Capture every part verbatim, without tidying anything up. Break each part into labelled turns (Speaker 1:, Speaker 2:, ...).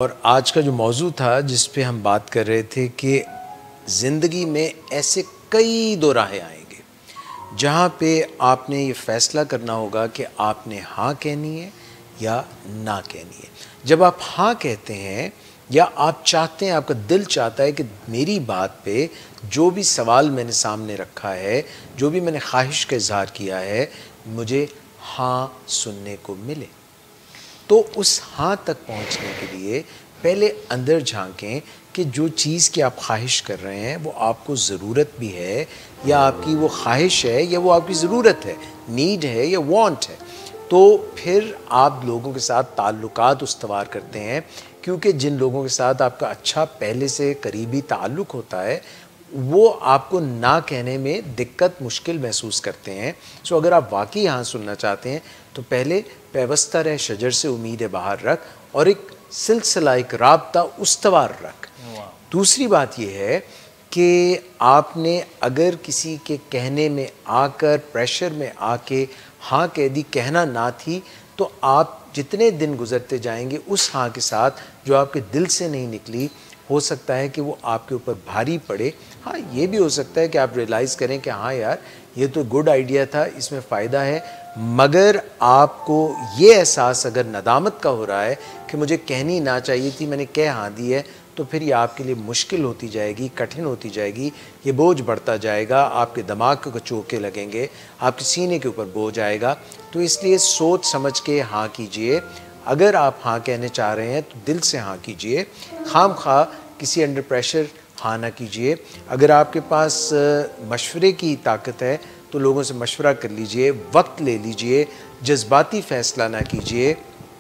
Speaker 1: और आज का जो मौजू था जिस पे हम बात कर रहे थे कि ज़िंदगी में ऐसे कई दो राहें आएंगे जहाँ पे आपने ये फ़ैसला करना होगा कि आपने हाँ कहनी है या ना कहनी है। जब आप हाँ कहते हैं या आप चाहते हैं, आपका दिल चाहता है कि मेरी बात पे जो भी सवाल मैंने सामने रखा है, जो भी मैंने ख्वाहिश का इज़हार किया है, मुझे हाँ सुनने को मिले, तो उस हाँ तक पहुंचने के लिए पहले अंदर झांकें कि जो चीज़ की आप ख्वाहिश कर रहे हैं वो आपको ज़रूरत भी है या आपकी वो ख्वाहिश है या वो आपकी ज़रूरत है, नीड है या वांट है। तो फिर आप लोगों के साथ ताल्लुकात उस्तवार करते हैं, क्योंकि जिन लोगों के साथ आपका अच्छा पहले से करीबी ताल्लुक़ होता है वो आपको ना कहने में दिक्कत मुश्किल महसूस करते हैं। सो अगर आप वाकई हाँ सुनना चाहते हैं तो पहले पैवस्ता रह शजर से उम्मीद बाहर रख और एक सिलसिला, एक राब्ता उस्तवार रख। दूसरी बात यह है कि आपने अगर किसी के कहने में आकर, प्रेशर में आके हाँ कह दी, कहना ना थी, तो आप जितने दिन गुजरते जाएंगे उस हाँ के साथ जो आपके दिल से नहीं निकली, हो सकता है कि वो आपके ऊपर भारी पड़े। हाँ, ये भी हो सकता है कि आप रियलाइज़ करें कि हाँ यार, ये तो गुड आइडिया था, इसमें फ़ायदा है, मगर आपको ये एहसास अगर नदामत का हो रहा है कि मुझे कहनी ना चाहिए थी, मैंने कह हाँ दी है, तो फिर ये आपके लिए मुश्किल होती जाएगी, कठिन होती जाएगी, ये बोझ बढ़ता जाएगा, आपके दिमाग को चोके लगेंगे, आपके सीने के ऊपर बोझ आएगा। तो इसलिए सोच समझ के हाँ कीजिए। अगर आप हाँ कहने चाह रहे हैं तो दिल से हाँ कीजिए, खाम खा किसी अंडर प्रेशर हाँ ना कीजिए। अगर आपके पास मशवरे की ताकत है तो लोगों से मशवरा कर लीजिए, वक्त ले लीजिए, जज्बाती फ़ैसला ना कीजिए।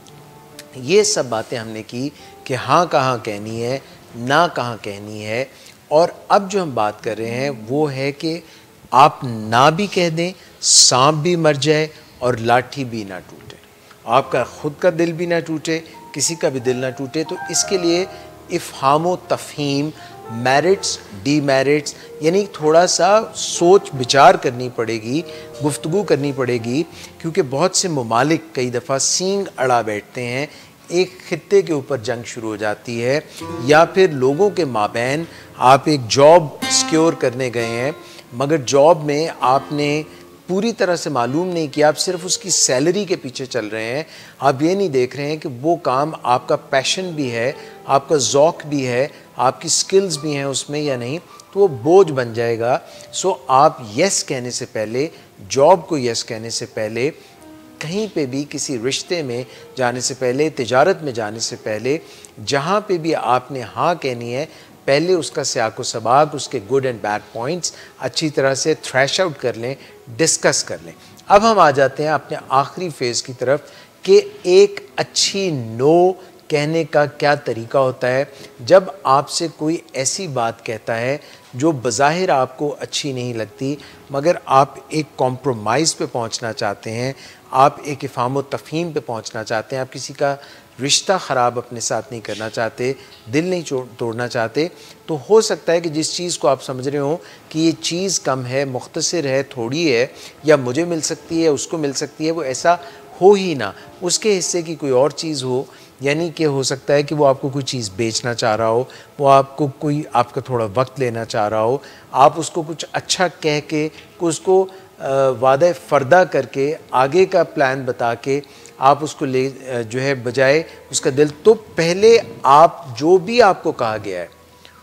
Speaker 1: ये सब बातें हमने की कि हाँ कहाँ कहनी है, ना कहाँ कहनी है। और अब जो हम बात कर रहे हैं वो है कि आप ना भी कह दें, सांप भी मर जाए और लाठी भी ना टूटे, आपका ख़ुद का दिल भी ना टूटे, किसी का भी दिल ना टूटे। तो इसके लिए इफ़हाम तफ़हीम, मेरिट्स, डीमेरिट्स, यानी थोड़ा सा सोच विचार करनी पड़ेगी, गुफ्तगू करनी पड़ेगी, क्योंकि बहुत से ममालिक कई दफ़ा सींग अड़ा बैठते हैं, एक खित्ते के ऊपर जंग शुरू हो जाती है, या फिर लोगों के माबैन आप एक जॉब सिक्योर करने गए हैं मगर जॉब में आपने पूरी तरह से मालूम नहीं किया, आप सिर्फ उसकी सैलरी के पीछे चल रहे हैं, आप ये नहीं देख रहे हैं कि वो काम आपका पैशन भी है, आपका ज़ौक़ भी है, आपकी स्किल्स भी हैं उसमें या नहीं, तो वो बोझ बन जाएगा। सो आप यस कहने से पहले, जॉब को यस कहने से पहले, कहीं पे भी किसी रिश्ते में जाने से पहले, तिजारत में जाने से पहले, जहाँ पे भी आपने हाँ कहनी है, पहले उसका सियाको सबाक, उसके गुड एंड बैड पॉइंट्स अच्छी तरह से थ्रैश आउट कर लें, डिस्कस कर लें। अब हम आ जाते हैं अपने आखिरी फेज़ की तरफ कि एक अच्छी नो कहने का क्या तरीका होता है। जब आपसे कोई ऐसी बात कहता है जो बज़ाहिर आपको अच्छी नहीं लगती, मगर आप एक कॉम्प्रोमाइज़ पे पहुंचना चाहते हैं, आप एक इफ़हाम तफ़हीम पे पहुंचना चाहते हैं, आप किसी का रिश्ता ख़राब अपने साथ नहीं करना चाहते, दिल नहीं तोड़ना चाहते, तो हो सकता है कि जिस चीज़ को आप समझ रहे हो कि ये चीज़ कम है, मुख्तसर है, थोड़ी है, या मुझे मिल सकती है, उसको मिल सकती है, वो ऐसा हो ही ना, उसके हिस्से की कोई और चीज़ हो। यानी कि हो सकता है कि वो आपको कोई चीज़ बेचना चाह रहा हो, वो आपको कोई आपका थोड़ा वक्त लेना चाह रहा हो, आप उसको कुछ अच्छा कह के, उसको वादा फ़र्दा करके, आगे का प्लान बता के आप उसको ले जो है बजाय उसका दिल, तो पहले आप जो भी आपको कहा गया है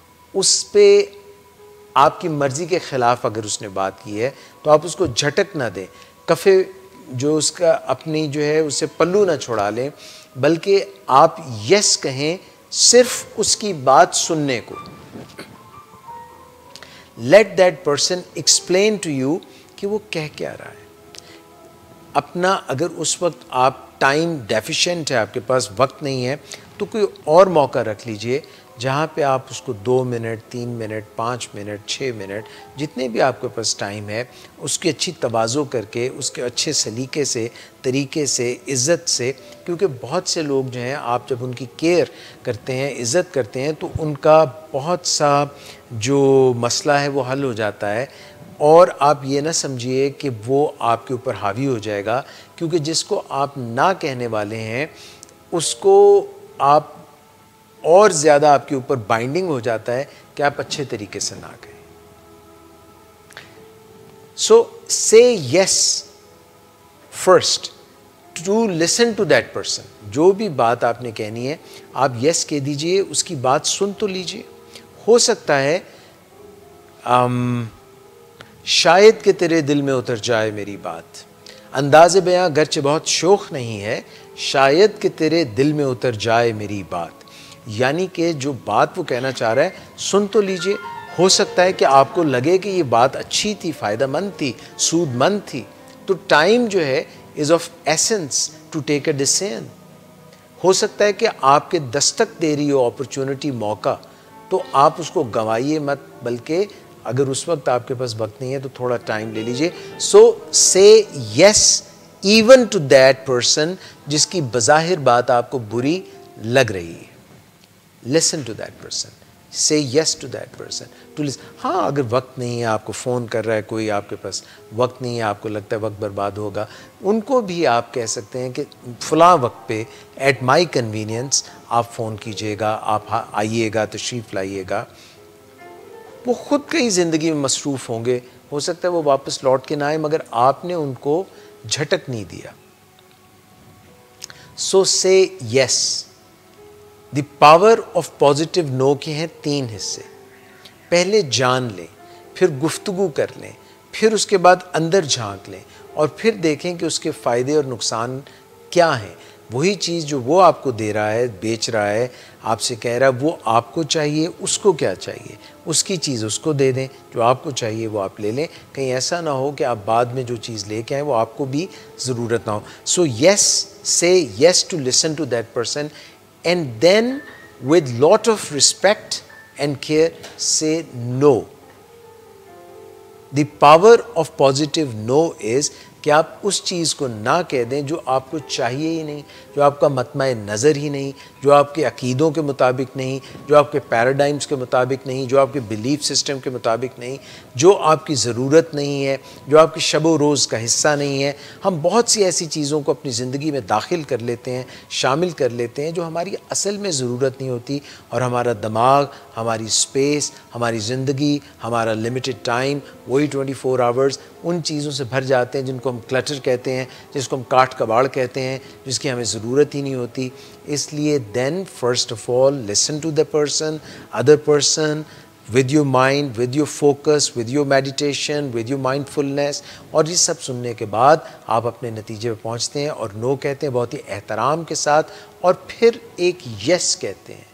Speaker 1: उस पे आपकी मर्ज़ी के ख़िलाफ़ अगर उसने बात की है तो आप उसको झटक ना दें, कफ़े जो उसका अपनी जो है उससे पल्लू ना छुड़ा लें, बल्कि आप यस कहें सिर्फ उसकी बात सुनने को। Let that person explain to you कि वो कह क्या रहा है। अपना अगर उस वक्त आप टाइम डेफिशिएंट है, आपके पास वक्त नहीं है, तो कोई और मौका रख लीजिए जहाँ पे आप उसको दो मिनट, तीन मिनट, पाँच मिनट, छः मिनट, जितने भी आपके पास टाइम है, उसकी अच्छी तवाज़ो करके, उसके अच्छे सलीके से, तरीके से, इज़्ज़त से, क्योंकि बहुत से लोग जो हैं आप जब उनकी केयर करते हैं, इज़्ज़त करते हैं, तो उनका बहुत सा जो मसला है वो हल हो जाता है। और आप ये ना समझिए कि वो आपके ऊपर हावी हो जाएगा, क्योंकि जिसको आप ना कहने वाले हैं उसको आप और ज़्यादा आपके ऊपर बाइंडिंग हो जाता है कि आप अच्छे तरीके से ना कहें। So say yes first to listen to that person. जो भी बात आपने कहनी है आप यस कह दीजिए, उसकी बात सुन तो लीजिए। हो सकता है um, शायद कि तेरे दिल में उतर जाए मेरी बात। अंदाज़े बयां गर्चे बहुत शोख नहीं है, शायद कि तेरे दिल में उतर जाए मेरी बात। यानी कि जो बात वो कहना चाह रहा है सुन तो लीजिए। हो सकता है कि आपको लगे कि ये बात अच्छी थी, फ़ायदेमंद थी, सूदमंद थी, तो टाइम जो है is of essence to take a decision. हो सकता है कि आपके दस्तक दे रही हो अपॉर्चुनिटी, मौका, तो आप उसको गंवाइए मत, बल्कि अगर उस वक्त आपके पास वक्त नहीं है तो थोड़ा टाइम ले लीजिए। So say yes even to that person जिसकी बज़ाहिर बात आपको बुरी लग रही है। Listen to that person, say yes to that person to listen. हाँ, अगर वक्त नहीं है, आपको फ़ोन कर रहा है कोई, आपके पास वक्त नहीं है, आपको लगता है वक्त बर्बाद होगा, उनको भी आप कह सकते हैं कि फ़लाँ वक्त पे एट माई कन्वीनियंस आप फ़ोन कीजिएगा, आप आइएगा, तशरीफ़ लाइएगा। वो ख़ुद कई ज़िंदगी में मसरूफ़ होंगे, हो सकता है वो वापस लौट के ना आए, मगर आपने उनको झटक नहीं दिया। So say yes. The power of positive no के हैं तीन हिस्से। पहले जान लें, फिर गुफ्तगू कर लें, फिर उसके बाद अंदर झांक लें और फिर देखें कि उसके फ़ायदे और नुकसान क्या हैं। वही चीज़ जो वो आपको दे रहा है, बेच रहा है, आपसे कह रहा है, वो आपको चाहिए, उसको क्या चाहिए, उसकी चीज़ उसको दे दें, जो आपको चाहिए वो आप ले लें। कहीं ऐसा ना हो कि आप बाद में जो चीज़ लेके आएँ वो आपको भी ज़रूरत ना हो। So yes, say yes to listen to that person and then with lot of respect and care say no. The power of positive no is कि आप उस चीज़ को ना कह दें जो आपको चाहिए ही नहीं, जो आपका मतमए नज़र ही नहीं, जो आपके अकीदों के मुताबिक नहीं, जो आपके पैराडाइम्स के मुताबिक नहीं, जो आपके बिलीफ सिस्टम के मुताबिक नहीं, जो आपकी ज़रूरत नहीं है, जो आपकी शब व रोज़ का हिस्सा नहीं है। हम बहुत सी ऐसी चीज़ों को अपनी ज़िंदगी में दाखिल कर लेते हैं, शामिल कर लेते हैं, जो हमारी असल में ज़रूरत नहीं होती, और हमारा दिमाग, हमारी स्पेस, हमारी ज़िंदगी, हमारा लिमिटेड टाइम, वही ट्वेंटी फोर आवर्स उन चीज़ों से भर जाते हैं जिनको हम क्लटर कहते हैं, जिसको हम काट कबाड़ कहते हैं, जिसकी हमें ज़रूरत ही नहीं होती। इसलिए then first of all listen to the person, other person, with your mind, with your focus, with your meditation, with your mindfulness. और ये सब सुनने के बाद आप अपने नतीजे पर पहुँचते हैं और नो कहते हैं बहुत ही एहतराम के साथ, और फिर एक यस कहते हैं।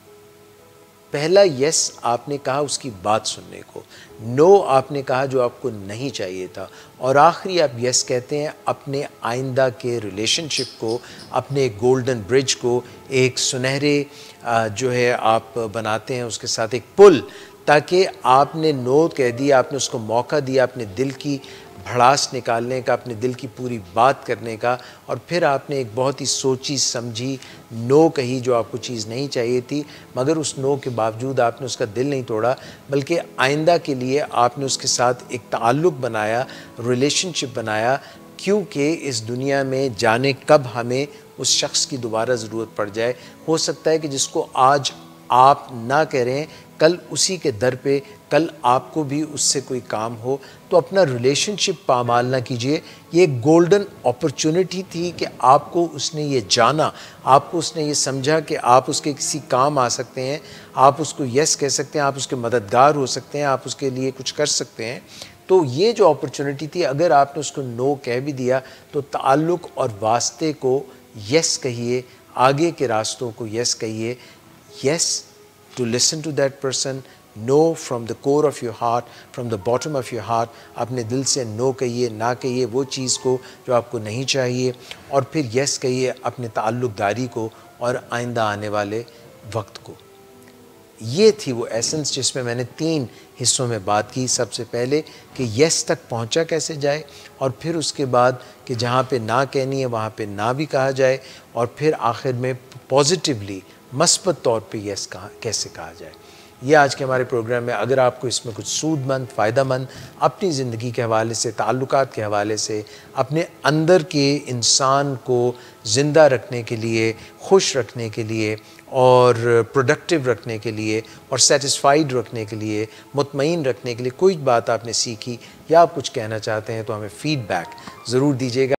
Speaker 1: पहला यस आपने कहा उसकी बात सुनने को, नो आपने कहा जो आपको नहीं चाहिए था, और आखिरी आप यस कहते हैं अपने आइंदा के रिलेशनशिप को, अपने गोल्डन ब्रिज को, एक सुनहरे जो है आप बनाते हैं उसके साथ एक पुल, ताकि आपने नो कह दिया, आपने उसको मौका दिया अपने दिल की भड़ास निकालने का, अपने दिल की पूरी बात करने का, और फिर आपने एक बहुत ही सोची समझी नो कही जो आपको चीज़ नहीं चाहिए थी, मगर उस नो के बावजूद आपने उसका दिल नहीं तोड़ा, बल्कि आइंदा के लिए आपने उसके साथ एक ताल्लुक़ बनाया, रिलेशनशिप बनाया, क्योंकि इस दुनिया में जाने कब हमें उस शख्स की दोबारा ज़रूरत पड़ जाए। हो सकता है कि जिसको आज आप ना कह रहे हैं, कल उसी के दर पे कल आपको भी उससे कोई काम हो, तो अपना रिलेशनशिप पामाल ना कीजिए। ये गोल्डन अपॉर्चुनिटी थी कि आपको उसने ये जाना, आपको उसने ये समझा कि आप उसके किसी काम आ सकते हैं, आप उसको यस कह सकते हैं, आप उसके मददगार हो सकते हैं, आप उसके लिए कुछ कर सकते हैं। तो ये जो अपॉर्चुनिटी थी, अगर आपने उसको नो कह भी दिया तो ताल्लुक़ और वास्ते को यस कहिए, आगे के रास्तों को यस कहिए। Yes to listen to that person, no from the core of your heart, from the bottom of your heart, अपने दिल से नो कहिए, ना कहिए वो चीज़ को जो आपको नहीं चाहिए, और फिर यस कहिए अपने ताल्लुक़दारी को और आइंदा आने वाले वक्त को। ये थी वो एसेंस जिसमें मैंने तीन हिस्सों में बात की। सबसे पहले कि यस तक पहुंचा कैसे जाए, और फिर उसके बाद कि जहाँ पे ना कहनी है वहाँ पे ना भी कहा जाए, और फिर आखिर में पॉजिटिवली मस्बत तौर पे यस कहा कैसे कहा जाए। ये आज के हमारे प्रोग्राम में। अगर आपको इसमें कुछ सूदमंद, फ़ायदामंद अपनी ज़िंदगी के हवाले से, ताल्लुकात के हवाले से, अपने अंदर के इंसान को ज़िंदा रखने के लिए, खुश रखने के लिए और प्रोडक्टिव रखने के लिए और सेटिस्फाइड रखने के लिए, मुतमईन रखने के लिए कोई बात आपने सीखी या आप कुछ कहना चाहते हैं तो हमें फ़ीडबैक ज़रूर दीजिएगा।